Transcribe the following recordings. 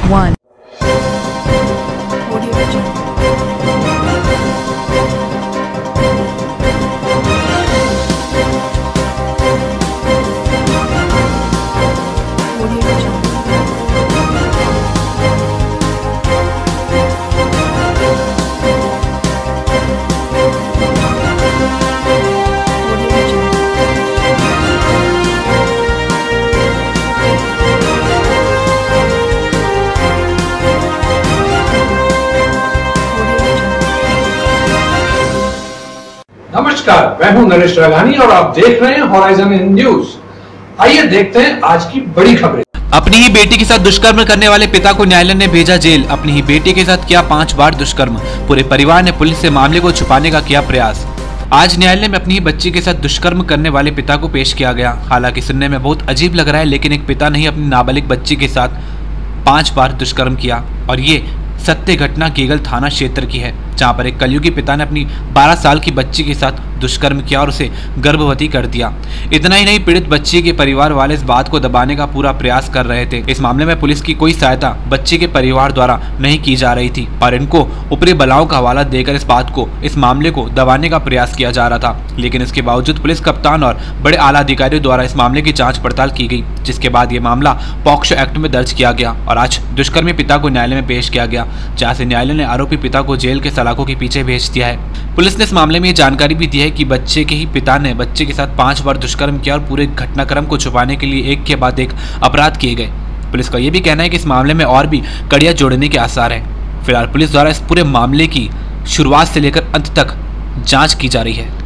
1. नमस्कार, मैं हूं नरेश राघानी और आप देख रहे हैं हॉराइजन न्यूज। आइए देखते हैं आज की बड़ी खबरें। अपनी ही बेटी के साथ दुष्कर्म करने वाले पिता को न्यायालय ने भेजा जेल। अपनी ही बेटी के साथ किया 5 बार दुष्कर्म। पूरे परिवार ने पुलिस से मामले को छुपाने का किया प्रयास। आज न्यायालय में अपनी ही बच्ची के साथ दुष्कर्म करने वाले पिता को पेश किया गया। हालांकि सुनने में बहुत अजीब लग रहा है, लेकिन एक पिता ने ही अपनी नाबालिग बच्ची के साथ 5 बार दुष्कर्म किया और ये सत्य घटना गेगल थाना क्षेत्र की है, जहां पर एक कलयुगी पिता ने अपनी 12 साल की बच्ची के साथ दुष्कर्म किया और उसे गर्भवती कर दिया। इतना ही नहीं, पीड़ित बच्ची के परिवार वाले इस बात को दबाने का पूरा प्रयास कर रहे थे। इस मामले में पुलिस की कोई सहायता बच्ची के परिवार द्वारा नहीं की जा रही थी और इनको ऊपरी बलाओं का हवाला देकर इस मामले को दबाने का प्रयास किया जा रहा था। लेकिन इसके बावजूद पुलिस कप्तान और बड़े आला अधिकारियों द्वारा इस मामले की जाँच पड़ताल की गई, जिसके बाद ये मामला पॉक्सो एक्ट में दर्ज किया गया और आज दुष्कर्मी पिता को न्यायालय में पेश किया गया, जहाँ से न्यायालय ने आरोपी पिता को जेल के सलाखों के पीछे भेज दिया है। पुलिस ने इस मामले में ये जानकारी भी दी है कि बच्चे के ही पिता ने बच्चे के साथ 5 बार दुष्कर्म किया और पूरे घटनाक्रम को छुपाने के लिए एक के बाद एक अपराध किए गए। पुलिस का यह भी कहना है कि इस मामले में और भी कड़ियां जोड़ने के आसार हैं। फिलहाल पुलिस द्वारा इस पूरे मामले की शुरुआत से लेकर अंत तक जांच की जा रही है।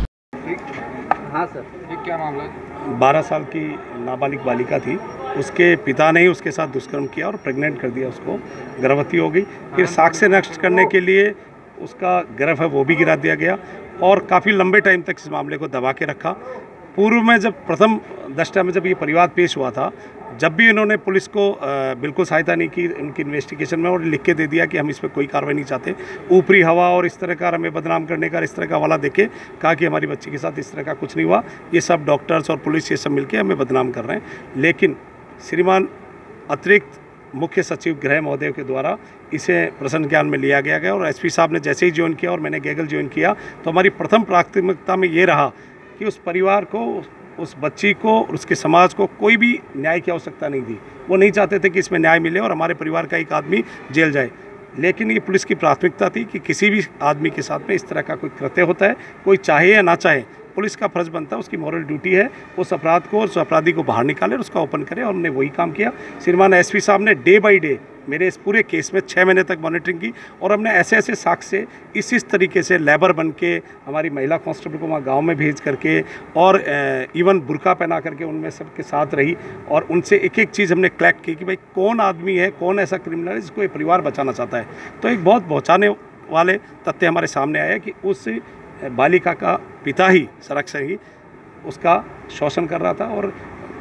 हाँ सर, ये क्या मामला है? 12 साल की नाबालिग बालिका थी, उसके पिता ने ही उसके साथ दुष्कर्म किया और प्रेग्नेंट कर दिया, उसको गर्भवती हो गई। फिर साक्ष्य नष्ट करने के लिए उसका गर्भ है वो भी गिरा दिया गया और काफ़ी लंबे टाइम तक इस मामले को दबा के रखा। पूर्व में जब प्रथम दृष्टया में जब ये परिवाद पेश हुआ था, जब भी इन्होंने पुलिस को बिल्कुल सहायता नहीं की उनकी इन्वेस्टिगेशन में और लिख के दे दिया कि हम इस पर कोई कार्रवाई नहीं चाहते, ऊपरी हवा और इस तरह का हमें बदनाम करने का इस तरह का हवाला देके कहा कि हमारी बच्ची के साथ इस तरह का कुछ नहीं हुआ, ये सब डॉक्टर्स और पुलिस ये सब मिलकर हमें बदनाम कर रहे हैं। लेकिन श्रीमान अतिरिक्त मुख्य सचिव गृह महोदय के द्वारा इसे प्रश्न ज्ञान में लिया गया और एसपी साहब ने जैसे ही ज्वाइन किया और मैंने गेगल ज्वाइन किया, तो हमारी प्रथम प्राथमिकता में ये रहा कि उस परिवार को, उस बच्ची को, उसके समाज को कोई भी न्याय की आवश्यकता नहीं थी। वो नहीं चाहते थे कि इसमें न्याय मिले और हमारे परिवार का एक आदमी जेल जाए। लेकिन ये पुलिस की प्राथमिकता थी कि किसी भी आदमी के साथ में इस तरह का कोई कृत्य होता है, कोई चाहे या ना चाहे, पुलिस का फर्ज बनता है, उसकी मॉरल ड्यूटी है उस अपराध को, उस अपराधी को बाहर निकाले और उसका ओपन करे, और हमने वही काम किया। श्रीमान एसपी साहब ने डे बाय डे मेरे इस पूरे केस में 6 महीने तक मॉनिटरिंग की और हमने ऐसे ऐसे साक्ष्य इस तरीके से लेबर बन के हमारी महिला कांस्टेबल को वहाँ गांव में भेज करके और इवन बुर्का पहना करके उनमें सबके साथ रही और उनसे एक एक चीज़ हमने कलेक्ट की कि भाई कौन आदमी है, कौन ऐसा क्रिमिनल है जिसको ये परिवार बचाना चाहता है। तो एक बहुत पहुँचाने वाले तथ्य हमारे सामने आया कि उस बालिका का पिता ही सड़क से ही उसका शोषण कर रहा था और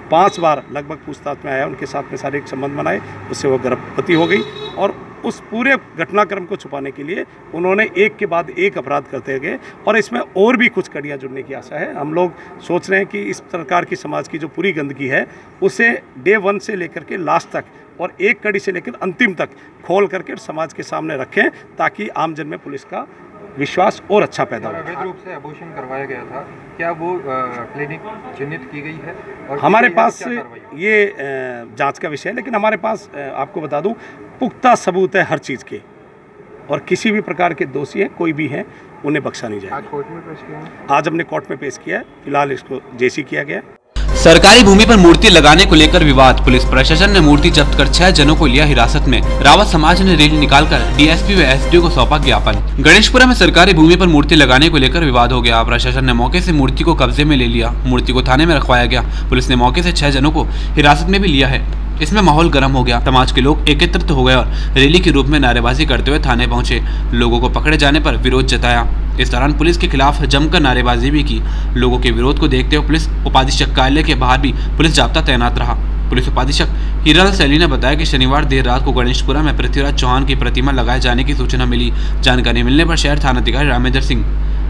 5 बार लगभग पूछताछ में आया, उनके साथ में शारीरिक संबंध बनाए, उससे वो गर्भवती हो गई और उस पूरे घटनाक्रम को छुपाने के लिए उन्होंने एक के बाद एक अपराध करते गए और इसमें और भी कुछ कड़ियाँ जुड़ने की आशा है। हम लोग सोच रहे हैं कि इस प्रकार की समाज की जो पूरी गंदगी है उसे डे 1 से लेकर के लास्ट तक और एक कड़ी से लेकर अंतिम तक खोल करके समाज के सामने रखें, ताकि आमजन में पुलिस का विश्वास और अच्छा पैदा हो। अवैध रूप से अबॉर्शन करवाया गया था, क्या वो क्लिनिक चिन्हित की गई है? और हमारे पास ये जांच का विषय है, लेकिन हमारे पास आपको बता दूं पुख्ता सबूत है हर चीज़ के और किसी भी प्रकार के दोषी हैं, कोई भी हैं, उन्हें बख्शा नहीं जाएगा। आज कोर्ट में पेश किया है? आज हमने कोर्ट में पेश किया है, फिलहाल इसको जेसी किया गया। सरकारी भूमि पर मूर्ति लगाने को लेकर विवाद। पुलिस प्रशासन ने मूर्ति जब्त कर 6 जनों को लिया हिरासत में। रावत समाज ने रैली निकालकर डीएसपी व एसडीओ को सौंपा ज्ञापन। गणेशपुरा में सरकारी भूमि पर मूर्ति लगाने को लेकर विवाद हो गया। प्रशासन ने मौके से मूर्ति को कब्जे में ले लिया। मूर्ति को थाने में रखवाया गया। पुलिस ने मौके से 6 जनों को हिरासत में भी लिया है। इसमें माहौल गर्म हो गया। समाज के लोग एकत्रित हो गए और रैली के रूप में नारेबाजी करते हुए थाने पहुंचे। लोगों को पकड़े जाने पर विरोध जताया। इस दौरान पुलिस के खिलाफ जमकर नारेबाजी भी की। लोगों के विरोध को देखते हुए पुलिस उपाधीक्षक कार्यालय के बाहर भी पुलिस जाब्ता तैनात रहा। पुलिस उपाधीक्षक हीरालाल सैनी ने बताया कि शनिवार देर रात को गणेशपुरा में पृथ्वीराज चौहान की प्रतिमा लगाए जाने की सूचना मिली। जानकारी मिलने पर शहर थानाधिकारी रामेंद्र सिंह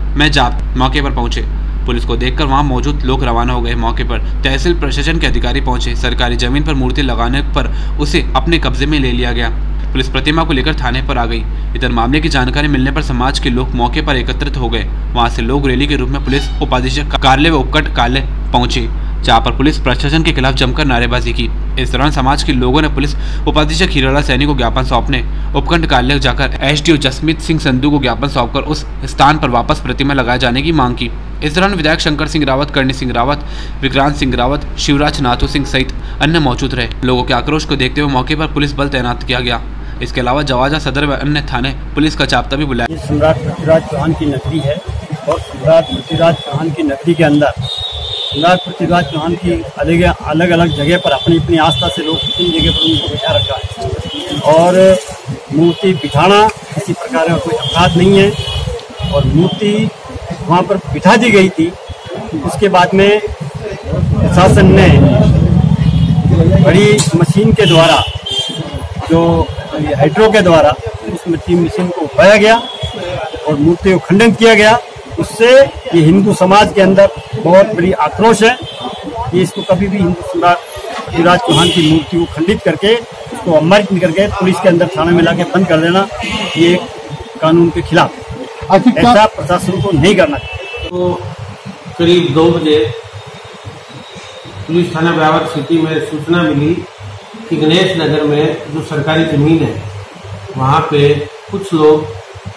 मौके पर पहुंचे। पुलिस को देखकर वहां मौजूद लोग रवाना हो गए। मौके पर तहसील प्रशासन के अधिकारी पहुंचे। सरकारी जमीन पर मूर्ति लगाने पर उसे अपने कब्जे में ले लिया गया। पुलिस प्रतिमा को लेकर थाने पर आ गई। इधर मामले की जानकारी मिलने पर समाज के लोग मौके पर एकत्रित हो गए। वहां से लोग रैली के रूप में पुलिस उपाधीक्षक कार्यालय व उपखंड कार्यालय पहुंचे, जहां पर पुलिस प्रशासन के खिलाफ जमकर नारेबाजी की। इस दौरान समाज के लोगों ने पुलिस उपाधीक्षक हीरालाल सैनी को ज्ञापन सौंपने, उपखंड कार्यालय जाकर एसडीओ जसमीत सिंह संधू को ज्ञापन सौंपकर उस स्थान पर वापस प्रतिमा लगाए जाने की मांग की। इस दौरान विधायक शंकर सिंह रावत, करणी सिंह रावत, विक्रांत सिंह रावत, शिवराज नाथू सिंह सहित अन्य मौजूद रहे। लोगों के आक्रोश को देखते हुए मौके पर पुलिस बल तैनात किया गया। इसके अलावा जवाजा सदर व अन्य थाने पुलिस का जाब्ता भी बुलाया। सम्राट पृथ्वीराज चौहान की नगरी है और सम्राट पृथ्वीराज चौहान की नगरी के अंदर सम्राट पृथ्वीराज चौहान की अलग अलग जगह पर अपनी अपनी आस्था से लोग किसी जगह पर उनको बिठा रखा है और मूर्ति बिठाना किसी प्रकार का कोई अपराध नहीं है और मूर्ति वहाँ पर बिठा दी गई थी। उसके बाद में प्रशासन ने बड़ी मशीन के द्वारा, जो हाइड्रो के द्वारा उस मशीन को उठाया गया और मूर्ति को खंडन किया गया। उससे ये हिंदू समाज के अंदर बहुत बड़ी आक्रोश है कि इसको कभी भी हिंदू सम्राट पृथ्वीराज चौहान की मूर्ति को खंडित करके उसको अमृत करके पुलिस के अंदर थाने में लाके बंद कर देना, ये कानून के खिलाफ। ऐसा प्रशासन को नहीं करना चाहिए। तो करीब 2 बजे पुलिस थाना ब्यावर सिटी में सूचना मिली कि गणेश नगर में जो सरकारी जमीन है वहाँ पे कुछ लोग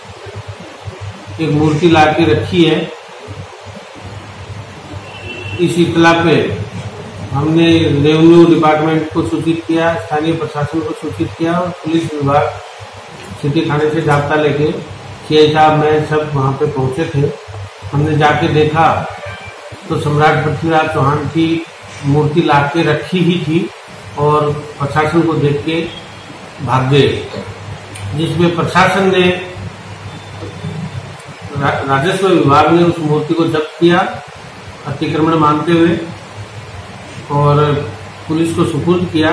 एक मूर्ति ला के रखी है। इस इत्तला पे हमने रेवेन्यू डिपार्टमेंट को सूचित किया, स्थानीय प्रशासन को सूचित किया और पुलिस विभाग सिटी थाने से जाब्ता लेके सीआई साहब मैं सब वहाँ पे पहुँचे थे। हमने जाके देखा तो सम्राट पृथ्वीराज चौहान की मूर्ति ला के रखी ही थी और प्रशासन को देख के भाग गए, जिसमें प्रशासन ने राजस्व विभाग ने उस मूर्ति को जब्त किया अतिक्रमण मानते हुए और पुलिस को सुपुर्द किया।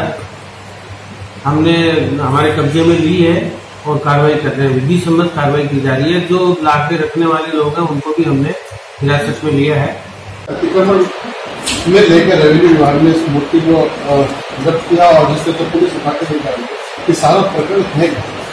हमने हमारे कब्जे में ली है और कार्रवाई कर रहे हैं, विधि सम्मत कार्रवाई की जा रही है। जो लाके रखने वाले लोग हैं उनको भी हमने हिरासत में लिया है। अतिक्रमण में लेकर रेवेन्यू विभाग ने इस मूर्ति को जब्त किया और जिससे तो पुलिस उठा के ले जाएगी। ये सारा प्रकरण है।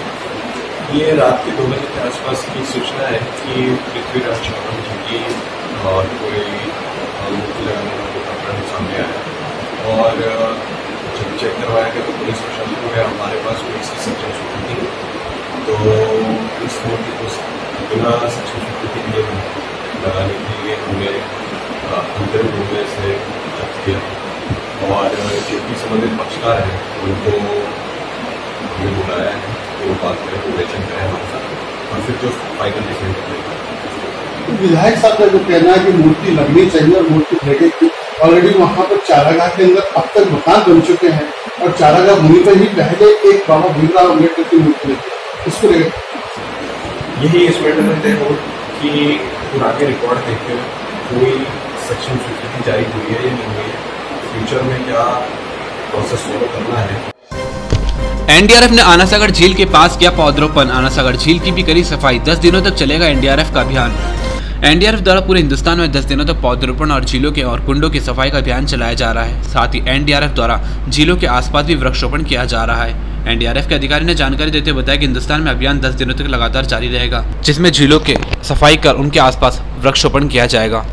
ये रात के 2 बजे के आसपास की सूचना है कि पृथ्वीराज चौहान जी की और कोई मूर्ति लगाने का प्रकरण सामने आया और जब चेक करवाया गया तो पुलिस प्रशासन में हमारे पास कोई इसकी सक्षम स्वीकृति थी। तो इस मूर्ति को बिना सक्षम स्वीकृति के लगाने के लिए हमने अंतरिम रूप में इसे जब्त किया और जितनी संबंधित पक्षकार हैं उनको हमने बुलाया है, वो बात करें, वो वेचन करें हमारे साथ और फिर जो फाइनल डिसीजन करें। विधायक साहब का जो कहना है कि मूर्ति लगनी चाहिए और मूर्ति लगेगी, ऑलरेडी वहाँ पर चारागाह के अंदर अब तक मकान बन चुके हैं और चारागाह भूमि पर ही पहले एक बाबा भीमराव अम्बेडकर की मूर्ति लगी। इसको लेकर यही इस मैटर में तय हो कि पुराने रिकॉर्ड देखते हुए कोई सक्षम स्वीकृति जारी हुई है या नहीं हुई है, फ्यूचर में क्या प्रोसेस फॉलो करना है। एनडीआरएफ ने आनासागर झील के पास किया पौधरोपण। आनासागर झील की भी करी सफाई। 10 दिनों तक चलेगा एनडीआरएफ का अभियान। एनडीआरएफ द्वारा पूरे हिंदुस्तान में 10 दिनों तक पौधरोपण और झीलों के और कुंडों की सफाई का अभियान चलाया जा रहा है। साथ ही एनडीआरएफ द्वारा झीलों के आसपास भी वृक्षारोपण किया जा रहा है। एनडीआरएफ के अधिकारी ने जानकारी देते हुए बताया कि हिंदुस्तान में अभियान 10 दिनों तक लगातार जारी रहेगा, जिसमें झीलों के सफाई कर उनके आसपास वृक्षारोपण किया जाएगा।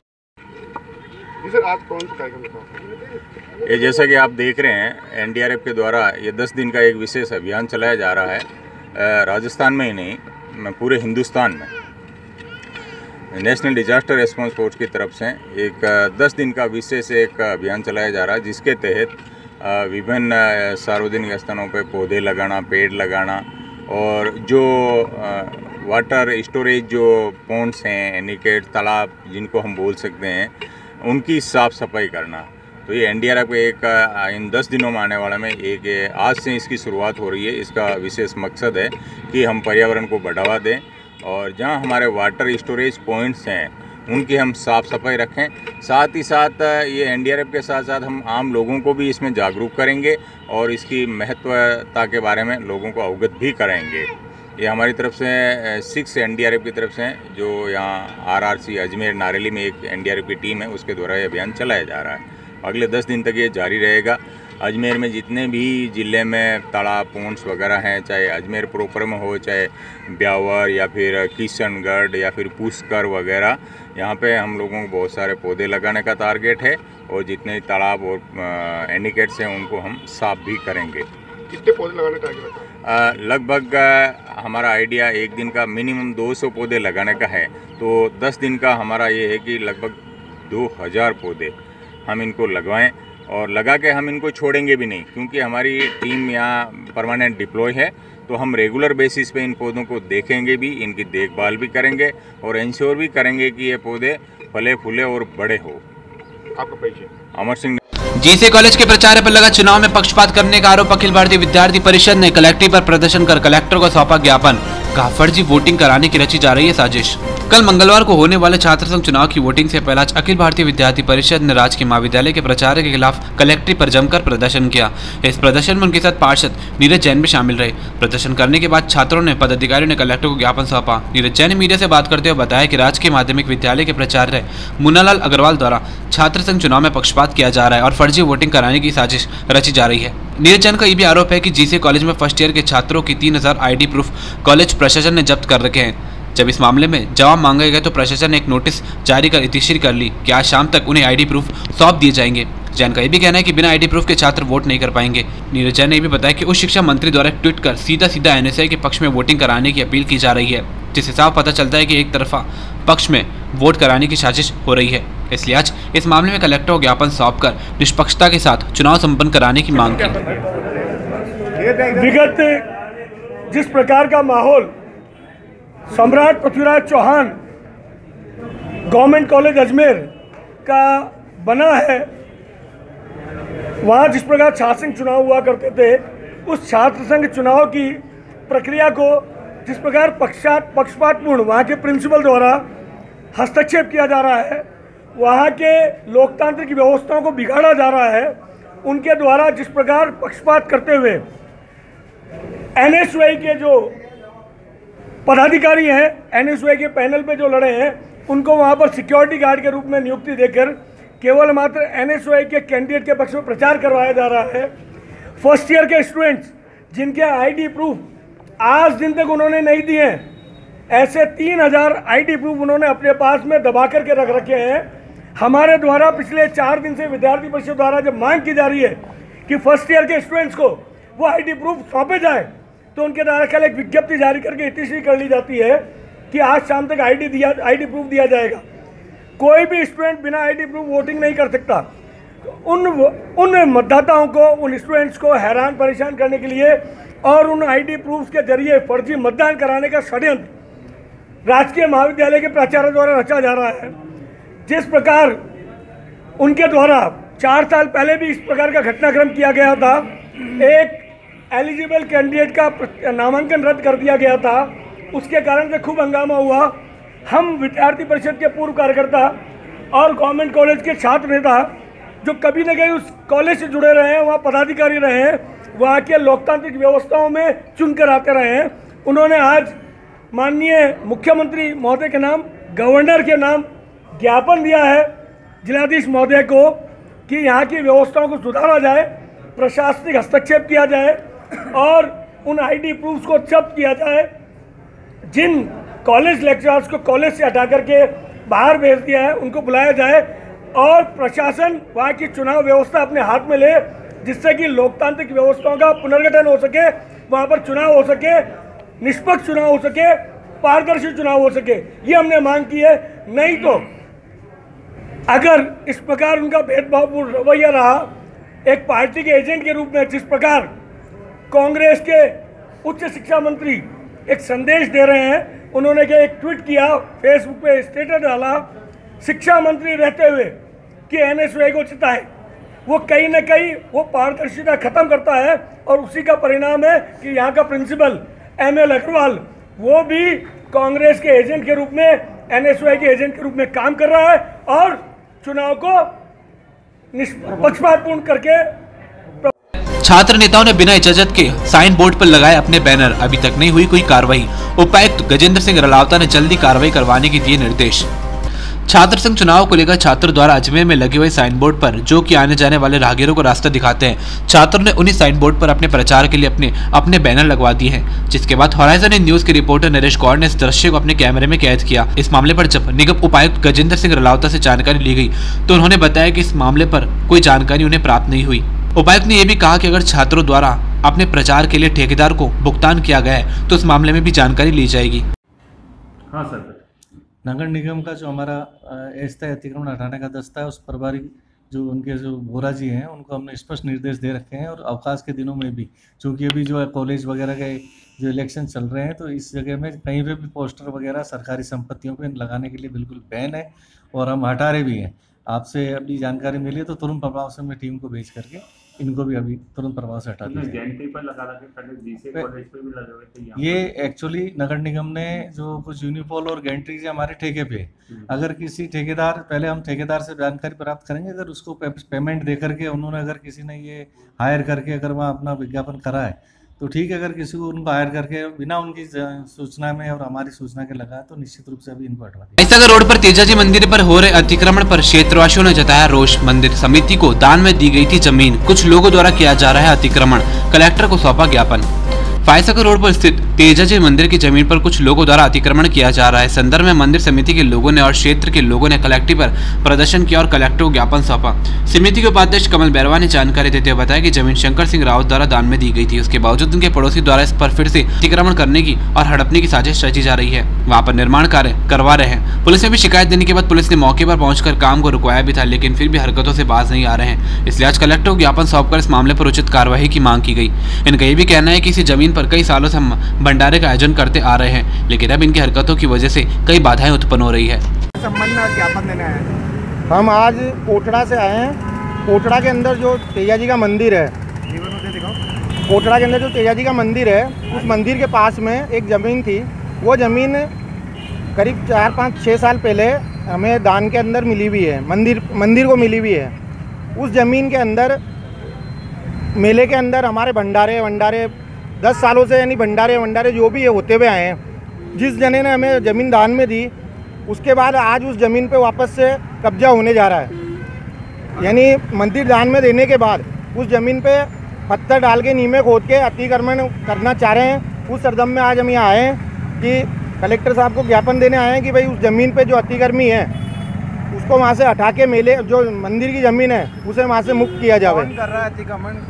आज कौन सा कार्यक्रम था? ये जैसा कि आप देख रहे हैं एनडीआरएफ के द्वारा ये 10 दिन का एक विशेष अभियान चलाया जा रहा है। राजस्थान में ही नहीं, पूरे हिंदुस्तान में नेशनल डिजास्टर रिस्पांस फोर्स की तरफ से एक 10 दिन का विशेष एक अभियान चलाया जा रहा है, जिसके तहत विभिन्न सार्वजनिक स्थानों पर पौधे लगाना, पेड़ लगाना और जो वाटर स्टोरेज जो पॉन्ड्स हैं, यानी कि तालाब जिनको हम बोल सकते हैं, उनकी साफ़ सफाई करना। तो ये एनडीआरएफ एक इन 10 दिनों में आने वाला में एक आज से इसकी शुरुआत हो रही है। इसका विशेष मकसद है कि हम पर्यावरण को बढ़ावा दें और जहां हमारे वाटर स्टोरेज पॉइंट्स हैं उनकी हम साफ़ सफाई रखें। साथ ही साथ ये एनडीआरएफ के साथ साथ हम आम लोगों को भी इसमें जागरूक करेंगे और इसकी महत्वता के बारे में लोगों को अवगत भी कराएंगे। ये हमारी तरफ से 6 एनडीआरएफ की तरफ से जो यहाँ आरआरसी अजमेर नारेली में एक एनडीआरएफ की टीम है उसके द्वारा ये अभियान चलाया जा रहा है। अगले 10 दिन तक ये जारी रहेगा अजमेर में जितने भी ज़िले में तालाब पोन्स वगैरह हैं, चाहे अजमेर प्रॉपर में हो, चाहे ब्यावर या फिर किशनगढ़ या फिर पुष्कर वगैरह, यहाँ पे हम लोगों को बहुत सारे पौधे लगाने का टारगेट है और जितने तालाब और इंडिकेट्स हैं उनको हम साफ भी करेंगे। कितने पौधे लगाने का टारगेट है? लगभग हमारा आइडिया एक दिन का मिनिमम 200 पौधे लगाने का है, तो 10 दिन का हमारा ये है कि लगभग 2000 पौधे हम इनको लगवाएं और लगा के हम इनको छोड़ेंगे भी नहीं, क्योंकि हमारी टीम यहाँ परमानेंट डिप्लॉय है। तो हम रेगुलर बेसिस पे इन पौधों को देखेंगे भी, इनकी देखभाल भी करेंगे और इंश्योर भी करेंगे कि ये पौधे फले फूले और बड़े हो। आपका परिचय? अमर सिंह। जीसी कॉलेज के प्राचार्य पर लगा चुनाव में पक्षपात करने का आरोप। अखिल भारतीय विद्यार्थी परिषद ने कलेक्ट्रेट पर प्रदर्शन कर कलेक्टर को सौंपा ज्ञापन। कहा फर्जी वोटिंग कराने की रची जा रही है साजिश। कल मंगलवार को होने वाले छात्र संघ चुनाव की वोटिंग से पहले आज अखिल भारतीय विद्यार्थी परिषद ने राजकीय महाविद्यालय के प्राचार्य के खिलाफ कलेक्ट्रेट पर जमकर प्रदर्शन किया। इस प्रदर्शन में उनके साथ पार्षद नीरज जैन भी शामिल रहे। प्रदर्शन करने के बाद छात्रों ने पदाधिकारियों ने कलेक्टर को ज्ञापन सौंपा। नीरज जैन ने मीडिया से बात करते हुए बताया कि राजकीय माध्यमिक विद्यालय के प्राचार्य मुन्नालाल अग्रवाल द्वारा छात्र संघ चुनाव में पक्षपात किया जा रहा है और फर्जी वोटिंग कराने की साजिश रची जा रही है। नीरज जैन का ये भी आरोप है कि जीसी कॉलेज में फर्स्ट ईयर के छात्रों की 3000 आईडी प्रूफ कॉलेज प्रशासन ने जब्त कर रखे हैं। जब इस मामले में जवाब मांगे गए तो प्रशासन ने एक नोटिस जारी कर इतिश्री कर ली कि आज शाम तक उन्हें आईडी प्रूफ सौंप दिए जाएंगे। जैन का ये भी कहना है कि बिना आईडी प्रूफ के छात्र वोट नहीं कर पाएंगे। नीरज जैन ने भी बताया कि उच्च शिक्षा मंत्री द्वारा ट्वीट कर सीधा एनएसआई के पक्ष में वोटिंग कराने की अपील की जा रही है, जिससे साफ पता चलता है कि एक तरफा पक्ष में वोट कराने की साजिश हो रही है। इसलिए आज इस मामले में कलेक्टर को ज्ञापन सौंपकर निष्पक्षता के साथ चुनाव संपन्न कराने की मांग की। विगत जिस प्रकार का माहौल सम्राट पृथ्वीराज चौहान गवर्नमेंट कॉलेज अजमेर का बना है, वहाँ जिस प्रकार छात्र संघ चुनाव हुआ करते थे, उस छात्र संघ चुनाव की प्रक्रिया को जिस प्रकार पक्षपातपूर्ण वहाँ के प्रिंसिपल द्वारा हस्तक्षेप किया जा रहा है, वहाँ के लोकतांत्रिक व्यवस्थाओं को बिगाड़ा जा रहा है, उनके द्वारा जिस प्रकार पक्षपात करते हुए एनएसयूआई के जो पदाधिकारी हैं, एनएसयूआई के पैनल पे जो लड़े हैं, उनको वहाँ पर सिक्योरिटी गार्ड के रूप में नियुक्ति देकर केवल मात्र एनएसयूआई के कैंडिडेट के पक्ष में प्रचार करवाया जा रहा है। फर्स्ट ईयर के स्टूडेंट्स जिनके आईडी प्रूफ आज दिन तक उन्होंने नहीं दिए, ऐसे 3000 आईडी प्रूफ उन्होंने अपने पास में दबा करके रख रखे हैं। हमारे द्वारा पिछले 4 दिन से विद्यार्थी परिषद द्वारा जब मांग की जा रही है कि फर्स्ट ईयर के स्टूडेंट्स को वो आईडी प्रूफ सौंपे जाए, तो उनके द्वारा कल एक विज्ञप्ति जारी करके इतिश्री कर ली जाती है कि आज शाम तक आईडी प्रूफ दिया जाएगा। कोई भी स्टूडेंट बिना आईडी प्रूफ वोटिंग नहीं कर सकता। उन मतदाताओं को, उन स्टूडेंट्स को हैरान परेशान करने के लिए और उन आईडी प्रूफ के जरिए फर्जी मतदान कराने का षड्यंत्र राजकीय महाविद्यालय के प्राचार्य द्वारा रचा जा रहा है। जिस प्रकार उनके द्वारा 4 साल पहले भी इस प्रकार का घटनाक्रम किया गया था, एक एलिजिबल कैंडिडेट का नामांकन रद्द कर दिया गया था, उसके कारण से खूब हंगामा हुआ। हम विद्यार्थी परिषद के पूर्व कार्यकर्ता और गवर्नमेंट कॉलेज के छात्र नेता जो कभी न कभी उस कॉलेज से जुड़े रहे हैं, वहाँ पदाधिकारी रहे हैं, वहाँ के लोकतांत्रिक व्यवस्थाओं में चुनकर आते रहे हैं, उन्होंने आज माननीय मुख्यमंत्री महोदय के नाम, गवर्नर के नाम ज्ञापन दिया है जिलाधीश महोदय को कि यहाँ की व्यवस्थाओं को सुधारा जाए, प्रशासनिक हस्तक्षेप किया जाए और उन आईडी प्रूफ्स को जब्त किया जाए। जिन कॉलेज लेक्चरर्स को कॉलेज से हटा करके बाहर भेज दिया है, उनको बुलाया जाए और प्रशासन वहाँ की चुनाव व्यवस्था अपने हाथ में ले, जिससे कि लोकतांत्रिक व्यवस्थाओं का पुनर्गठन हो सके, वहाँ पर चुनाव हो सके, निष्पक्ष चुनाव हो सके, पारदर्शी चुनाव हो सके। ये हमने मांग की है। नहीं तो अगर इस प्रकार उनका भेदभावपूर्ण रवैया रहा, एक पार्टी के एजेंट के रूप में जिस प्रकार कांग्रेस के उच्च शिक्षा मंत्री एक संदेश दे रहे हैं, उन्होंने क्या एक ट्वीट किया, फेसबुक पे स्टेटस डाला शिक्षा मंत्री रहते हुए कि एनएसयूआई को चिताएं, वो कहीं ना कहीं वो पारदर्शिता खत्म करता है और उसी का परिणाम है कि यहाँ का प्रिंसिपल एमएल अग्रवाल वो भी कांग्रेस के एजेंट के रूप में, एनएसयूआई के एजेंट के रूप में काम कर रहा है और चुनाव को पक्षपातपूर्ण करके। छात्र नेताओं ने बिना इजाजत के साइन बोर्ड पर लगाए अपने बैनर, अभी तक नहीं हुई कोई कार्रवाई। उपायुक्त गजेंद्र सिंह रलावता ने जल्दी कार्रवाई करवाने के दिए निर्देश। छात्र संघ चुनाव को लेकर छात्रों द्वारा अजमेर में लगे हुए साइन बोर्ड पर, जो कि आने जाने वाले राहगीरों को रास्ता दिखाते हैं, छात्रों ने उन्हीं साइन बोर्ड पर अपने प्रचार के लिए अपने बैनर लगवा दिए हैं। जिसके बाद हॉराइजन न्यूज के रिपोर्टर नरेश गौड़ ने इस दृश्य को अपने कैमरे में कैद किया। इस मामले पर जब निगम उपायुक्त गजेंद्र सिंह रलावता से जानकारी ली गई तो उन्होंने बताया कि इस मामले पर कोई जानकारी उन्हें प्राप्त नहीं हुई। उपायुक्त ने यह भी कहा कि अगर छात्रों द्वारा अपने प्रचार के लिए ठेकेदार को भुगतान किया गया है तो इस मामले में भी जानकारी ली जाएगी। हाँ सर, नगर निगम का जो हमारा अस्थायी अतिक्रमण हटाने का दस्ता है, उस प्रभारी जो उनके जो बोरा जी हैं उनको हमने स्पष्ट निर्देश दे रखे हैं। और अवकाश के दिनों में भी, चूँकि अभी जो है कॉलेज वगैरह के जो इलेक्शन चल रहे हैं, तो इस जगह में कहीं पे भी पोस्टर वगैरह सरकारी संपत्तियों पे लगाने के लिए बिल्कुल बैन है और हम हटा रहे भी हैं। आपसे अभी जानकारी मिली तो तुरंत प्रभाव से मैं टीम को भेज करके इनको भी अभी तुरंत प्रभाव से हटा दिया। ये एक्चुअली नगर निगम ने जो कुछ यूनिपोल और गैंट्रीज हमारे ठेके पे, अगर किसी ठेकेदार, पहले हम ठेकेदार से जानकारी प्राप्त करेंगे, अगर उसको पेमेंट दे करके उन्होंने, अगर किसी ने ये हायर करके अगर वहाँ अपना विज्ञापन करा है तो ठीक है। अगर किसी को उनको हायर करके बिना उनकी सूचना में और हमारी सूचना के लगा तो निश्चित रूप से अभी इनको हटवा दिया। ऐसा रोड पर तेजाजी मंदिर पर हो रहे अतिक्रमण पर क्षेत्रवासियों ने जताया रोष। मंदिर समिति को दान में दी गई थी जमीन, कुछ लोगों द्वारा किया जा रहा है अतिक्रमण, कलेक्टर को सौंपा ज्ञापन। फायसागर रोड पर स्थित तेजाजी मंदिर की जमीन पर कुछ लोगों द्वारा अतिक्रमण किया जा रहा है। संदर्भ में मंदिर समिति के लोगों ने और क्षेत्र के लोगों ने कलेक्टर पर प्रदर्शन किया और कलेक्टर को ज्ञापन सौंपा। समिति के उपाध्यक्ष कमल बैरवा ने जानकारी देते हुए बताया कि जमीन शंकर सिंह रावत द्वारा दान में दी गई थी। उसके बावजूद उनके पड़ोसी द्वारा इस पर फिर से अतिक्रमण करने की और हड़पने की साजिश रची जा रही है। वहाँ पर निर्माण कार्य करवा रहे हैं। पुलिस में भी शिकायत देने के बाद पुलिस ने मौके पर पहुंचकर काम को रुकवाया भी था, लेकिन फिर भी हरकतों से बाज नहीं आ रहे हैं। इसलिए आज कलेक्टर को ज्ञापन सौंपकर इस मामले पर उचित कार्रवाई की मांग की गई। इनका ये भी कहना है कि इसी जमीन पर कई सालों से भंडारे का आयोजन करते आ रहे हैं, लेकिन अब इनकी हरकतों की वजह से कई बाधाएं उत्पन्न हो रही है। संबंध में ज्ञापन देने आए हैं। हम आज कोटड़ा से आए हैं। कोटड़ा के अंदर जो तेजाजी का मंदिर है, कोटड़ा के अंदर जो तेजाजी का मंदिर है, उस मंदिर के पास में एक ज़मीन थी। वो ज़मीन करीब 4-5-6 साल पहले हमें दान के अंदर मिली हुई है, मंदिर को मिली हुई है। उस ज़मीन के अंदर मेले के अंदर हमारे भंडारे 10 सालों से, यानी भंडारे जो भी होते हुए आए हैं। जिस जने ने हमें ज़मीन दान में दी, उसके बाद आज उस ज़मीन पे वापस से कब्जा होने जा रहा है। यानी मंदिर दान में देने के बाद उस ज़मीन पे पत्थर डाल के नीमे खोद के अतिक्रमण करना चाह रहे हैं। उस सरदम में आज हम यहाँ आए हैं कि कलेक्टर साहब को ज्ञापन देने आए हैं कि भाई उस ज़मीन पे जो अतिक्रमी है उसको वहाँ से हटा के मेले जो मंदिर की ज़मीन है उसे वहाँ से मुक्त किया जाए। कौन कर रहा है अतिक्रमण?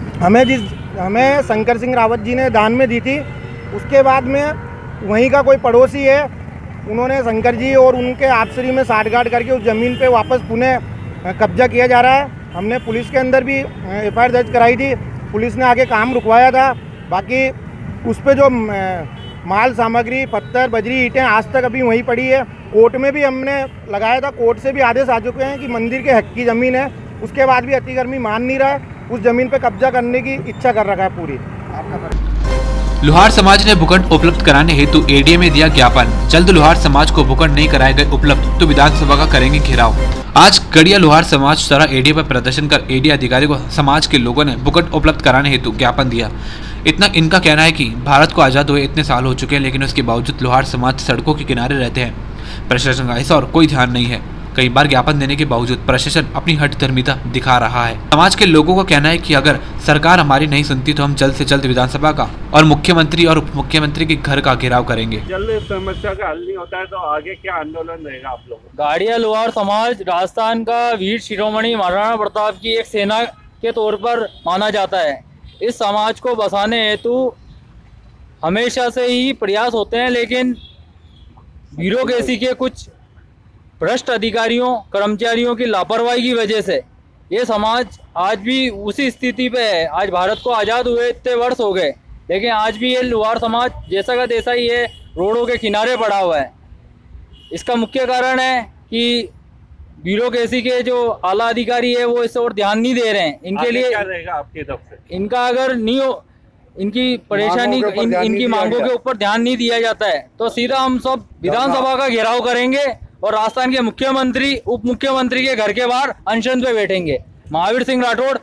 हमें शंकर सिंह रावत जी ने दान में दी थी। उसके बाद में वहीं का कोई पड़ोसी है, उन्होंने शंकर जी और उनके आपसरी में साठगांठ करके उस ज़मीन पे वापस पुनः कब्जा किया जा रहा है। हमने पुलिस के अंदर भी FIR दर्ज कराई थी, पुलिस ने आके काम रुकवाया था। बाकी उस पर जो माल सामग्री, पत्थर, बजरी, ईंटें आज तक अभी वहीं पड़ी है। कोर्ट में भी हमने लगाया था, कोर्ट से भी आदेश आ चुके हैं कि मंदिर के हक की ज़मीन है। उसके बाद भी अतिक्रमी मान नहीं रहा है, उस जमीन पे कब्जा करने की इच्छा कर रखा है पूरी। लोहार समाज ने भूखंड उपलब्ध कराने हेतु ADA में दिया ज्ञापन। जल्द लोहार समाज को भूखंड नहीं कराए गए उपलब्ध तो विधानसभा का करेंगे घेराव। आज गड़िया लोहार समाज द्वारा ADA पर प्रदर्शन कर ADA अधिकारी को समाज के लोगों ने भूखंड उपलब्ध कराने हेतु ज्ञापन दिया। इनका कहना है कि भारत को आज़ाद हुए इतने साल हो चुके हैं, लेकिन उसके बावजूद लोहार समाज सड़कों के किनारे रहते हैं। प्रशासन का ऐसा और कोई ध्यान नहीं है। कई बार ज्ञापन देने के बावजूद प्रशासन अपनी हठधर्मिता दिखा रहा है। समाज के लोगों का कहना है कि अगर सरकार हमारी नहीं सुनती तो हम जल्द से जल्द विधानसभा का और मुख्यमंत्री और उप मुख्यमंत्री के घर का घेराव करेंगे। जल्द समस्या का हल नहीं होता है तो आगे क्या आंदोलन रहेगा आप लोगों का? गाड़िया लोहार समाज राजस्थान का वीर शिरोमणि महाराणा प्रताप की एक सेना के तौर पर माना जाता है। इस समाज को बसाने हेतु हमेशा से ही प्रयास होते हैं, लेकिन ब्यूरोक्रेसी के कुछ भ्रष्ट अधिकारियों, कर्मचारियों की लापरवाही की वजह से ये समाज आज भी उसी स्थिति पे है। आज भारत को आज़ाद हुए इतने वर्ष हो गए, लेकिन आज भी ये लोहार समाज जैसा का तैसा ही है, रोडों के किनारे पड़ा हुआ है। इसका मुख्य कारण है कि ब्यूरोक्रेसी के जो आला अधिकारी है वो इस ओर ध्यान नहीं दे रहे हैं। इनके लिए क्या रहेगा आपकी तरफ से? इनका अगर नहीं हो, इनकी परेशानी, इनकी मांगों के ऊपर ध्यान नहीं दिया जाता है तो सीधा हम सब विधानसभा का घेराव करेंगे और राजस्थान के मुख्यमंत्री, उप मुख्यमंत्री के घर के बाहर अनशन पे बैठेंगे। महावीर सिंह राठौड़,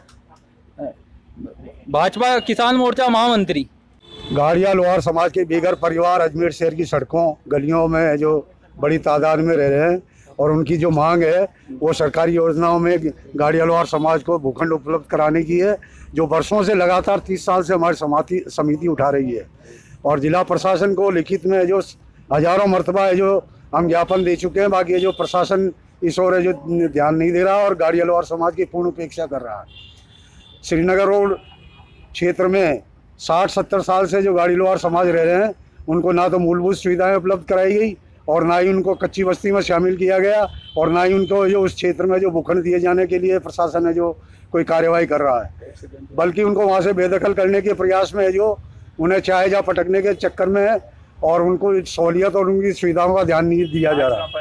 भाजपा किसान मोर्चा महामंत्री। गाड़िया लोहार समाज के बेघर परिवार अजमेर शहर की सड़कों गलियों में जो बड़ी तादाद में रह रहे हैं और उनकी जो मांग है वो सरकारी योजनाओं में गाड़ियालवार समाज को भूखंड उपलब्ध कराने की है, जो वर्षों से लगातार 30 साल से हमारी समिति उठा रही है। और जिला प्रशासन को लिखित में जो हजारों मरतबा है जो हम ज्ञापन दे चुके हैं, बाकी ये जो प्रशासन इस ओर है जो ध्यान नहीं दे रहा और गाड़ियालवार समाज की पूर्ण उपेक्षा कर रहा है। श्रीनगर रोड क्षेत्र में 60-70 साल से जो गाड़ियालवार समाज रह रहे हैं उनको ना तो मूलभूत सुविधाएं उपलब्ध कराई गई और ना ही उनको कच्ची बस्ती में शामिल किया गया और ना ही उनको जो उस क्षेत्र में जो भूखंड दिए जाने के लिए प्रशासन है जो कोई कार्यवाही कर रहा है, बल्कि उनको वहाँ से बेदखल करने के प्रयास में है जो उन्हें चाहे जा पटकने के चक्कर में है और उनको सहूलियत और उनकी सुविधाओं का ध्यान नहीं दिया जा रहा।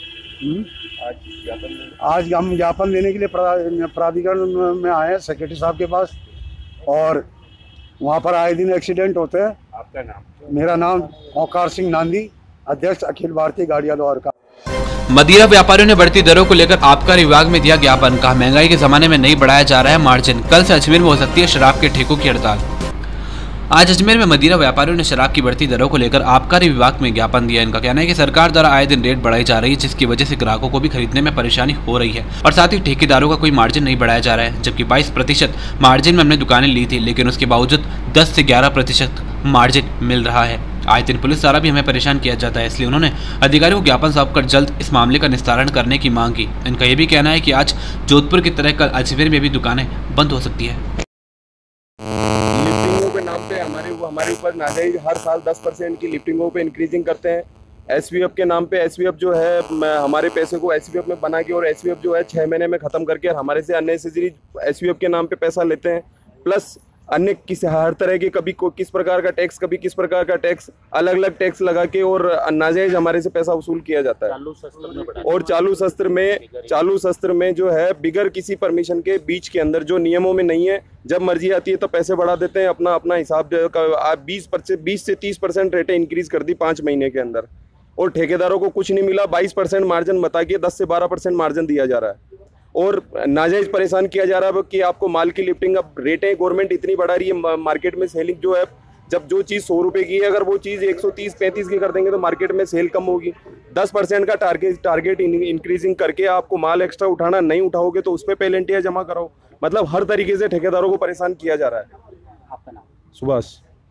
आज हम ज्ञापन देने के लिए प्राधिकरण में आए हैं सेक्रेटरी साहब के पास और वहाँ पर आए दिन एक्सीडेंट होते हैं। आपका नाम? मेरा नाम ओंकार सिंह नांदी, अध्यक्ष अखिल भारतीय गाड़ियालवार का। मदिरा व्यापारियों ने बढ़ती दरों को लेकर आबकारी विभाग में दिया ज्ञापन, कहा महंगाई के जमाने में नहीं बढ़ाया जा रहा है मार्जिन। कल से अजमेर में हो सकती है शराब के ठेकों की हड़ताल। आज अजमेर में मदिरा व्यापारियों ने शराब की बढ़ती दरों को लेकर आबकारी विभाग में ज्ञापन दिया। इनका कहना है कि सरकार द्वारा आए दिन रेट बढ़ाई जा रही है, जिसकी वजह से ग्राहकों को भी खरीदने में परेशानी हो रही है और साथ ही ठेकेदारों का कोई मार्जिन नहीं बढ़ाया जा रहा है। जबकि 22% मार्जिन में हमने दुकानें ली थी, लेकिन उसके बावजूद 10 से 11% मार्जिन मिल रहा है। आए दिन पुलिस द्वारा भी हमें परेशान किया जाता है, इसलिए उन्होंने अधिकारियों को ज्ञापन सौंपकर जल्द इस मामले का निस्तारण करने की मांग की। इनका ये भी कहना है कि आज जोधपुर की तरह कल अजमेर में भी दुकानें बंद हो सकती है। लिफ्टिंगों के नाम पे हमारे ऊपर नाजायज हर साल 10% की लिफ्टिंगों पे इंक्रीजिंग करते हैं। एसवीएफ के नाम पे एसवीएफ जो है हमारे पैसे को एसवीएफ में बना के और एसवीएफ जो है 6 महीने में ख़त्म करके हमारे से अननेसेसरी एसवीएफ के नाम पे पैसा लेते हैं। प्लस अन्य हर तरह के कभी किस प्रकार का टैक्स, कभी किस प्रकार का टैक्स, अलग अलग टैक्स लगा के और नाजायज हमारे से पैसा वसूल किया जाता है। और चालू शस्त्र में जो है बिगर किसी परमिशन के बीच के अंदर जो नियमों में नहीं है, जब मर्जी आती है तो पैसे बढ़ा देते हैं। अपना हिसाब 20 से 30% रेटें इंक्रीज कर दी 5 महीने के अंदर और ठेकेदारों को कुछ नहीं मिला। 22% मार्जिन बता के 10 से 12% मार्जिन दिया जा रहा है और नाजायज परेशान किया जा रहा है कि आपको माल की लिफ्टिंग अब रेटें गवर्नमेंट इतनी बढ़ा रही है। मार्केट में सेलिंग जो है, जब जो चीज़ 100 रुपये की है अगर वो चीज़ 130-35 की कर देंगे तो मार्केट में सेल कम होगी। 10% का टारगेट इंक्रीजिंग करके आपको माल एक्स्ट्रा उठाना, नहीं उठाओगे तो उस पर पेनल्टियाँ जमा कराओ। मतलब हर तरीके से ठेकेदारों को परेशान किया जा रहा है। आपका नाम? सुभाष।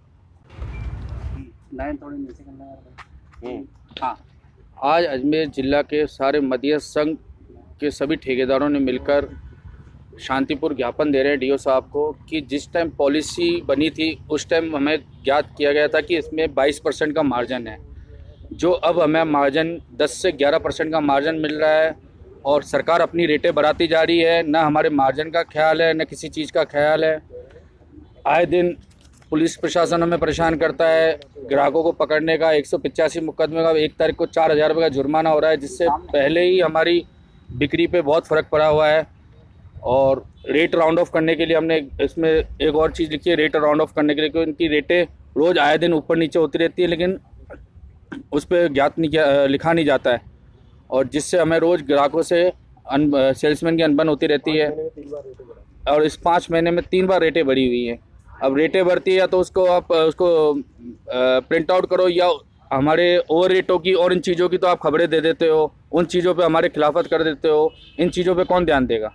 हाँ, आज अजमेर जिला के सारे मदिरा संघ के सभी ठेकेदारों ने मिलकर शांतिपुर ज्ञापन दे रहे हैं डीओ साहब को कि जिस टाइम पॉलिसी बनी थी उस टाइम हमें ज्ञात किया गया था कि इसमें 22% का मार्जिन है, जो अब हमें मार्जिन 10 से 11% का मार्जिन मिल रहा है और सरकार अपनी रेटें बढ़ाती जा रही है। ना हमारे मार्जिन का ख्याल है, ना किसी चीज़ का ख्याल है। आए दिन पुलिस प्रशासन हमें परेशान करता है। ग्राहकों को पकड़ने का 185 मुकदमे का 1 तारीख को 4,000 रुपये का जुर्माना हो रहा है, जिससे पहले ही हमारी बिक्री पे बहुत फ़र्क पड़ा हुआ है। और रेट राउंड ऑफ करने के लिए हमने इसमें एक और चीज़ लिखी है, रेट राउंड ऑफ करने के लिए, क्योंकि इनकी रेटें रोज़ आए दिन ऊपर नीचे होती रहती है, लेकिन उस पर लिखा नहीं जाता है और जिससे हमें रोज़ ग्राहकों से सेल्समैन की अनबन होती रहती है। और इस 5 महीने में 3 बार रेटें बढ़ी हुई हैं। अब रेटें बढ़ती है तो उसको आप प्रिंट आउट करो या हमारे ओवर रेटों की और इन चीज़ों की तो आप खबरें दे देते हो, उन चीज़ों पे हमारे खिलाफत कर देते हो। इन चीज़ों पे कौन ध्यान देगा?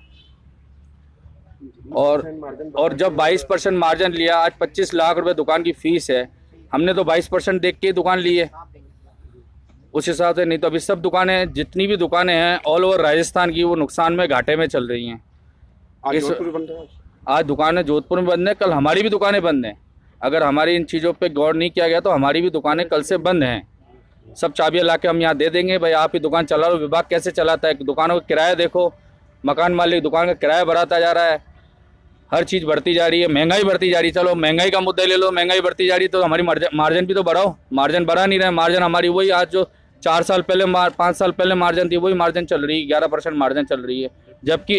और जब 22% मार्जिन लिया, आज 25 लाख रुपए दुकान की फीस है, हमने तो 22% देख के ही दुकान ली है, उस हिसाब से नहीं तो अभी सब दुकानें, जितनी भी दुकानें हैं ऑल ओवर राजस्थान की, वो नुकसान में घाटे में चल रही हैं। आज दुकानें जोधपुर में बंद है, कल हमारी भी दुकानें बंद हैं। अगर हमारी इन चीज़ों पे गौर नहीं किया गया तो हमारी भी दुकानें कल से बंद हैं। सब चाबियाँ ला के हम यहाँ दे देंगे, भाई आप ही दुकान चला लो। विभाग कैसे चलाता है? दुकानों का किराया देखो, मकान मालिक दुकान का किराया बढ़ाता जा रहा है, हर चीज़ बढ़ती जा रही है, महंगाई बढ़ती जा रही है। चलो महंगाई का मुद्दा ले लो, महंगाई बढ़ती जा रही है तो हमारी मार्जिन भी तो बढ़ाओ। मार्जिन बढ़ा नहीं रहे, मार्जिन हमारी वही आज जो 4 साल पहले 5 साल पहले मार्जिन थी वही मार्जिन चल रही है, 11% मार्जिन चल रही है। जबकि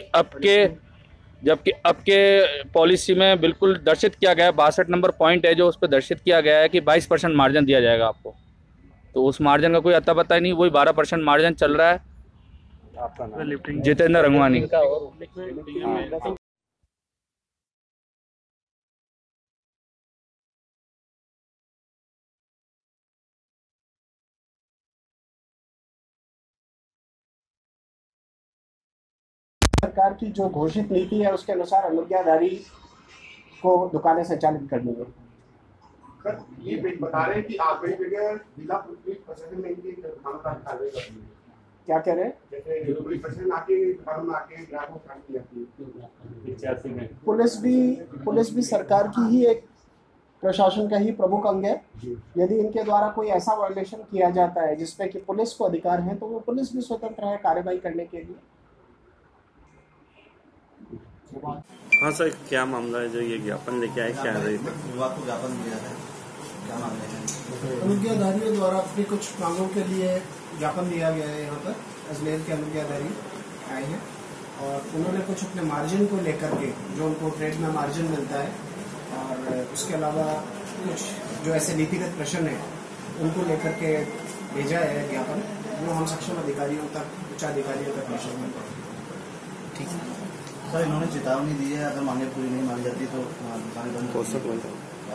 अब के पॉलिसी में बिल्कुल दर्शित किया गया है, 62 नंबर पॉइंट है जो उस पर दर्शित किया गया है कि 22% मार्जिन दिया जाएगा आपको। तो उस मार्जिन का कोई अता पता ही नहीं, वही 12% मार्जिन चल रहा है। जितेंद्र रंगवानी। सरकार की जो घोषित नीति है उसके अनुसार अनुज्ञाधारी को दुकानें संचालित करनी है। ये बता रहे हैं कि आप जिला पुलिस प्रशासन में इनकी कार्रवाई करती है। क्या कह रहे हैं? जैसे पुलिस प्रशासन आके दुकानों में आके ग्राहकों को काट जाती है। पुलिस भी सरकार की ही एक प्रशासन का ही प्रमुख अंग है। यदि इनके द्वारा कोई ऐसा वायलेशन किया जाता है जिसपे कि पुलिस को अधिकार है तो वो पुलिस भी स्वतंत्र है कार्रवाई करने के लिए। हाँ सर, क्या मामला है जो ये ज्ञापन लेके आए? क्या है? विभाग को ज्ञापन दिया है, क्या मामले हैं? अनुज्ञाधारियों द्वारा अपनी कुछ मांगों के लिए ज्ञापन दिया गया है। यहाँ पर अजमेर के अनुज्ञाधारी आए हैं और उन्होंने कुछ अपने मार्जिन को लेकर के, जो उनको ट्रेड में मार्जिन मिलता है, और उसके अलावा कुछ जो ऐसे नीतिगत प्रश्न है उनको लेकर के भेजा है ज्ञापन, जो हम सक्षम अधिकारियों तक, उच्चाधिकारियों तक प्रेषित करते हैं। ठीक है सर, इन्होंने चेतावनी दी है, अगर मांगे पूरी नहीं मानी जाती तो दुकानें बंद हो सकती है।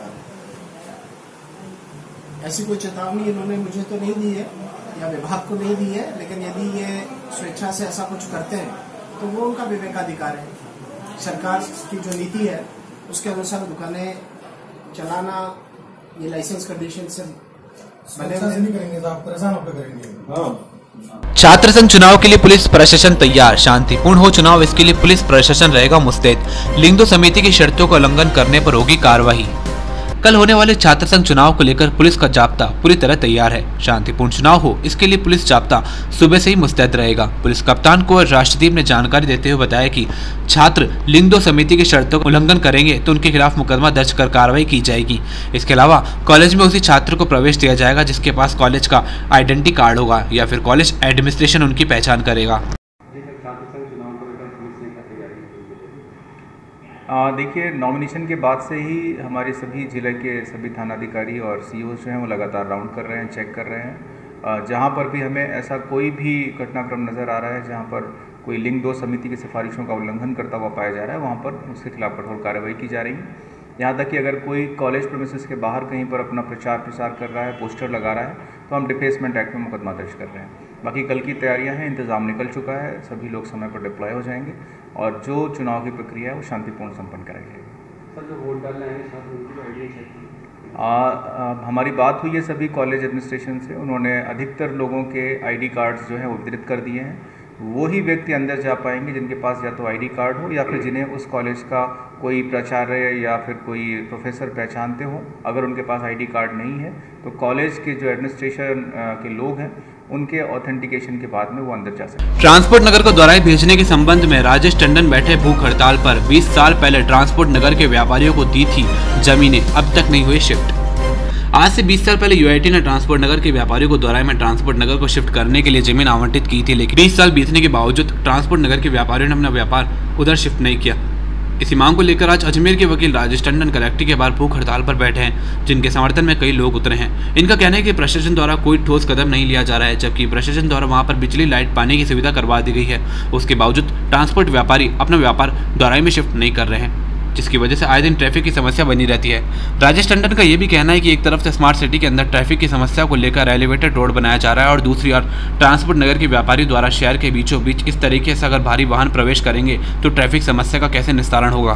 ऐसी कोई चेतावनी इन्होंने मुझे तो नहीं दी है या विभाग को नहीं दी है, लेकिन यदि ये स्वेच्छा से ऐसा कुछ करते हैं तो वो उनका विवेकाधिकार है। सरकार की जो नीति है उसके अनुसार दुकानें चलाना ये लाइसेंस कंडीशन से नहीं करेंगे तो आप परेशान होकर करेंगे। छात्र संघ चुनाव के लिए पुलिस प्रशासन तैयार, शांतिपूर्ण हो चुनाव इसके लिए पुलिस प्रशासन रहेगा मुस्तैद। लिंग दो समिति की शर्तों का उल्लंघन करने पर होगी कार्रवाई। कल होने वाले छात्र संघ चुनाव को लेकर पुलिस का जाब्ता पूरी तरह तैयार है। शांतिपूर्ण चुनाव हो इसके लिए पुलिस जाब्ता सुबह से ही मुस्तैद रहेगा। पुलिस कप्तान को राष्ट्रदीप ने जानकारी देते हुए बताया कि छात्र लिंग दो समिति की शर्तों का उल्लंघन करेंगे तो उनके खिलाफ मुकदमा दर्ज कर कार्रवाई की जाएगी। इसके अलावा कॉलेज में उसी छात्र को प्रवेश दिया जाएगा जिसके पास कॉलेज का आइडेंटिटी कार्ड होगा या फिर कॉलेज एडमिनिस्ट्रेशन उनकी पहचान करेगा। देखिए, नॉमिनेशन के बाद से ही हमारे सभी जिले के सभी थानाधिकारी और सीईओ जो हैं वो लगातार राउंड कर रहे हैं, चेक कर रहे हैं। जहां पर भी हमें ऐसा कोई भी घटनाक्रम नज़र आ रहा है जहां पर कोई लिंग दो समिति की सिफारिशों का उल्लंघन करता हुआ पाया जा रहा है, वहां पर उसके खिलाफ कठोर कार्रवाई की जा रही है। यहाँ तक कि अगर कोई कॉलेज प्रीमिसेस के बाहर कहीं पर अपना प्रचार प्रसार कर रहा है, पोस्टर लगा रहा है, तो हम डिफेसमेंट एक्ट में मुकदमा दर्ज कर रहे हैं। बाकी कल की तैयारियां हैं, इंतज़ाम निकल चुका है, सभी लोग समय पर डिप्लॉय हो जाएंगे और जो चुनाव की प्रक्रिया है वो शांतिपूर्ण संपन्न कराई जाएगी। सर, जो वोट डालने आएंगे साथ उनकी आइडिया चेक हमारी बात हुई है सभी कॉलेज एडमिनिस्ट्रेशन से, उन्होंने अधिकतर लोगों के आईडी कार्ड्स जो हैं वो वितरित कर दिए हैं। वो ही व्यक्ति अंदर जा पाएंगे जिनके पास या तो आईडी कार्ड हो या फिर जिन्हें उस कॉलेज का कोई प्राचार्य या फिर कोई प्रोफेसर पहचानते हो। अगर उनके पास आईडी कार्ड नहीं है तो कॉलेज के जो एडमिनिस्ट्रेशन के लोग हैं उनके ऑथेंटिकेशन के बाद में वो अंदर जा सकते हैं। ट्रांसपोर्ट नगर को दोहराई भेजने के संबंध में राजेश टंडन बैठे भूख हड़ताल पर। 20 साल पहले ट्रांसपोर्ट नगर के व्यापारियों को दी थी जमीनें, अब तक नहीं हुए शिफ्ट। आज से 20 साल पहले यूआईटी ने ट्रांसपोर्ट नगर के व्यापारियों को दोहराई में ट्रांसपोर्ट नगर को शिफ्ट करने के लिए जमीन आवंटित की थी, लेकिन 20 साल बीतने के बावजूद ट्रांसपोर्ट नगर के व्यापारियों ने अपना व्यापार उधर शिफ्ट नहीं किया। इसी मांग को लेकर आज अजमेर के वकील राजेश टंडन कलेक्टर के बाहर भूख हड़ताल पर बैठे हैं, जिनके समर्थन में कई लोग उतरे हैं। इनका कहना है कि प्रशासन द्वारा कोई ठोस कदम नहीं लिया जा रहा है, जबकि प्रशासन द्वारा वहां पर बिजली, लाइट, पानी की सुविधा करवा दी गई है। उसके बावजूद ट्रांसपोर्ट व्यापारी अपना व्यापार दोहराई में शिफ्ट नहीं कर रहे हैं, जिसकी वजह से आए दिन ट्रैफिक की समस्या बनी रहती है। राजेश टंडन का यह भी कहना है कि एक तरफ से स्मार्ट सिटी के अंदर ट्रैफिक की समस्या को लेकर एलिवेटेड रोड बनाया जा रहा है और दूसरी ओर ट्रांसपोर्ट नगर के व्यापारी द्वारा शहर के बीचों बीच इस तरीके से अगर भारी वाहन प्रवेश करेंगे तो ट्रैफिक समस्या का कैसे निस्तारण होगा।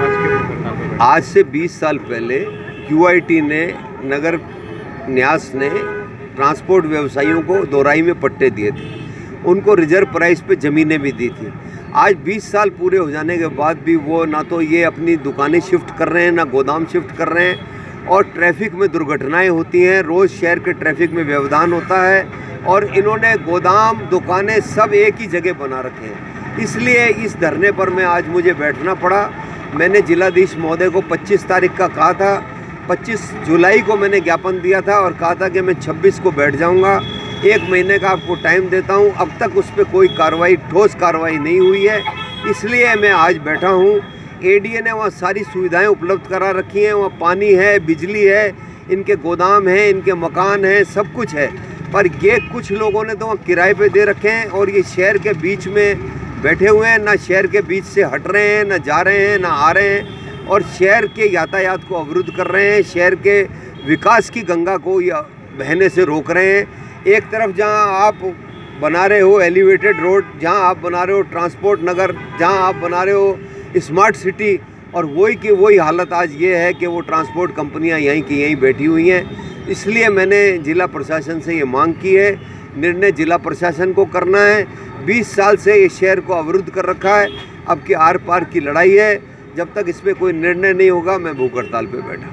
आज से 20 साल पहले यूआईटी ने, नगर न्यास ने ट्रांसपोर्ट व्यवसायियों को दोहराई में पट्टे दिए थे, उनको रिजर्व प्राइस पे ज़मीनें भी दी थी। आज 20 साल पूरे हो जाने के बाद भी वो ना तो ये अपनी दुकानें शिफ्ट कर रहे हैं, ना गोदाम शिफ्ट कर रहे हैं और ट्रैफिक में दुर्घटनाएं होती हैं। रोज़ शहर के ट्रैफिक में व्यवधान होता है और इन्होंने गोदाम, दुकानें सब एक ही जगह बना रखे हैं। इसलिए इस धरने पर मैं आज मुझे बैठना पड़ा। मैंने जिलाधीश महोदय को 25 तारीख का कहा था, 25 जुलाई को मैंने ज्ञापन दिया था और कहा था कि मैं 26 को बैठ जाऊँगा। 1 महीने का आपको टाइम देता हूं। अब तक उस पर कोई कार्रवाई, ठोस कार्रवाई नहीं हुई है, इसलिए मैं आज बैठा हूं। एडीए ने वहां सारी सुविधाएं उपलब्ध करा रखी हैं, वहां पानी है, बिजली है, इनके गोदाम हैं, इनके मकान हैं, सब कुछ है। पर ये कुछ लोगों ने तो वहाँ किराए पे दे रखे हैं और ये शहर के बीच में बैठे हुए हैं, ना शहर के बीच से हट रहे हैं, ना जा रहे हैं, ना आ रहे हैं और शहर के यातायात को अवरुद्ध कर रहे हैं, शहर के विकास की गंगा को बहने से रोक रहे हैं। एक तरफ जहां आप बना रहे हो एलिवेटेड रोड, जहां आप बना रहे हो ट्रांसपोर्ट नगर, जहां आप बना रहे हो स्मार्ट सिटी, और वही की वही हालत आज ये है कि वो ट्रांसपोर्ट कंपनियां यहीं की यहीं बैठी हुई हैं। इसलिए मैंने जिला प्रशासन से ये मांग की है, निर्णय जिला प्रशासन को करना है। 20 साल से इस शहर को अवरुद्ध कर रखा है, अब की आर पार की लड़ाई है। जब तक इस पर कोई निर्णय नहीं होगा मैं भूख हड़ताल पे बैठा।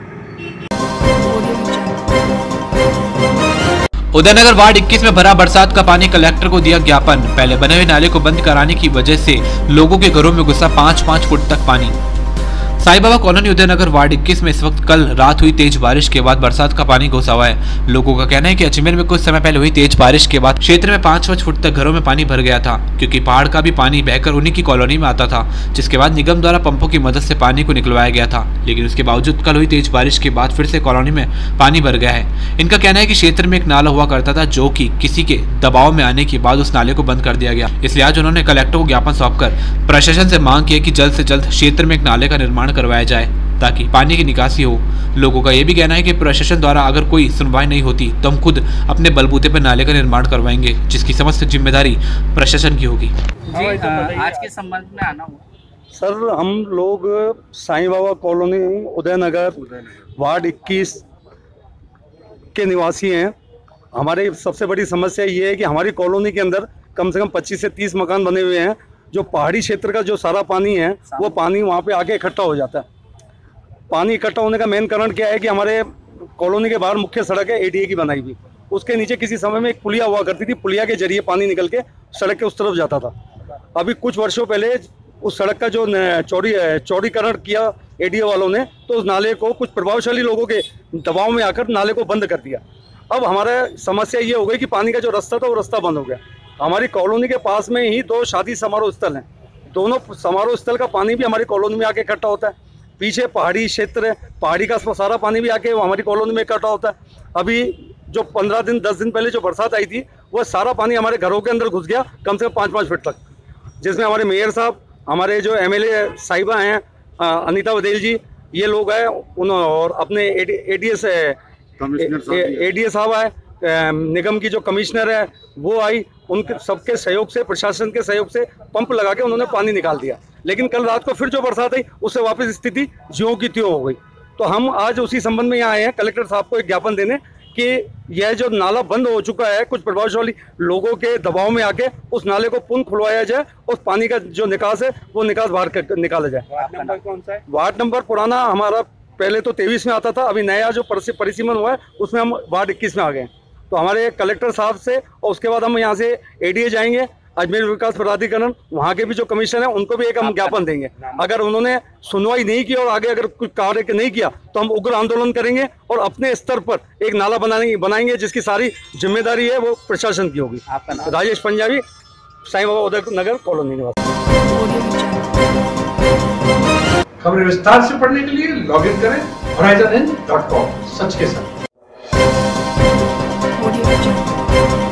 उदयनगर वार्ड 21 में भरा बरसात का पानी, कलेक्टर को दिया ज्ञापन। पहले बने हुए नाले को बंद कराने की वजह से लोगों के घरों में घुसा 5-5 फुट तक पानी। साईं बाबा कॉलोनी उदयनगर वार्ड 21 में इस वक्त कल रात हुई तेज बारिश के बाद बरसात का पानी घुसा हुआ है। लोगों का कहना है कि अजमेर में कुछ समय पहले हुई तेज बारिश के बाद क्षेत्र में 5-5 फुट तक घरों में पानी भर गया था, क्योंकि पहाड़ का भी पानी बहकर उन्हीं की कॉलोनी में आता था, जिसके बाद निगम द्वारा पंपों की मदद से पानी को निकलवाया गया था। लेकिन उसके बावजूद कल हुई तेज बारिश के बाद फिर से कॉलोनी में पानी भर गया है। इनका कहना है कि क्षेत्र में एक नाला हुआ करता था, जो कि किसी के दबाव में आने के बाद उस नाले को बंद कर दिया गया। इसलिए आज उन्होंने कलेक्टर को ज्ञापन सौंपकर प्रशासन से मांग की है कि जल्द से जल्द क्षेत्र में एक नाले का निर्माण करवाया जाए ताकि पानी की निकासी हो। लोगों का यह भी कहना है कि प्रशासन द्वारा अगर कोई सुनवाई नहीं होती तो हम खुद अपने बलबूते पर नाले का निर्माण करवाएंगे, जिसकी समस्त जिम्मेदारी प्रशासन की होगी। आज के संबंध में आना हुआ सर, हम लोग साईं बाबा कॉलोनी उदयनगर वार्ड 21 के निवासी हैं। हमारी सबसे बड़ी समस्या ये है कि हमारी कॉलोनी के अंदर कम से कम 25 से 30 मकान बने हुए हैं। जो पहाड़ी क्षेत्र का जो सारा पानी है वो पानी वहाँ पे आके इकट्ठा हो जाता है। पानी इकट्ठा होने का मेन कारण क्या है कि हमारे कॉलोनी के बाहर मुख्य सड़क है एडीए की बनाई हुई, उसके नीचे किसी समय में एक पुलिया हुआ करती थी, पुलिया के जरिए पानी निकल के सड़क के उस तरफ जाता था। अभी कुछ वर्षों पहले उस सड़क का जो चौड़ीकरण किया एडीए वालों ने, तो उस नाले को कुछ प्रभावशाली लोगों के दबाव में आकर नाले को बंद कर दिया। अब हमारा समस्या ये हो गई कि पानी का जो रास्ता था वो रास्ता बंद हो गया। हमारी कॉलोनी के पास में ही 2 शादी समारोह स्थल हैं, दोनों समारोह स्थल का पानी भी हमारी कॉलोनी में आके इकट्ठा होता है। पीछे पहाड़ी क्षेत्र है, पहाड़ी का सारा पानी भी आके हमारी कॉलोनी में इकट्ठा होता है। अभी जो 15 दिन 10 दिन पहले जो बरसात आई थी वह सारा पानी हमारे घरों के अंदर घुस गया, कम से कम 5-5 फीट तक, जिसमें हमारे मेयर साहब, हमारे जो एमएलए साहिबा हैं अनीता बदेल जी, ये लोग हैं, और अपने एडीए साहब आए, निगम की जो कमिश्नर है वो आई, उनके सबके सहयोग से, प्रशासन के सहयोग से पंप लगा के उन्होंने पानी निकाल दिया। लेकिन कल रात को फिर जो बरसात आई उससे वापस स्थिति ज्यों की त्यों हो गई। तो हम आज उसी संबंध में यहाँ आए हैं कलेक्टर साहब को एक ज्ञापन देने कि यह जो नाला बंद हो चुका है, कुछ प्रभावशाली लोगों के दबाव में आके उस नाले को पुनः खुलवाया जाए, उस पानी का जो निकास है वो निकास बाहर निकाला जाए। वार्ड नंबर कौन सा है? वार्ड नंबर पुराना हमारा पहले तो 23 में आता था, अभी नया जो परिसीमन हुआ है उसमें हम वार्ड 21 में आ गए। तो हमारे कलेक्टर साहब से और उसके बाद हम यहाँ से एडीए जाएंगे, अजमेर विकास प्राधिकरण, वहाँ के भी जो कमिश्नर है उनको भी एक हम ज्ञापन देंगे। अगर उन्होंने सुनवाई नहीं की और आगे अगर कुछ कार्य नहीं किया तो हम उग्र आंदोलन करेंगे और अपने स्तर पर एक नाला बनाएंगे जिसकी सारी जिम्मेदारी है वो प्रशासन की होगी। राजेश पंजाबी, साईं बाबा उदयनगर कॉलोनी निवासी। खबरें विस्तार से पढ़ने के लिए लॉग इन करें horizonn.com, सच के साथ।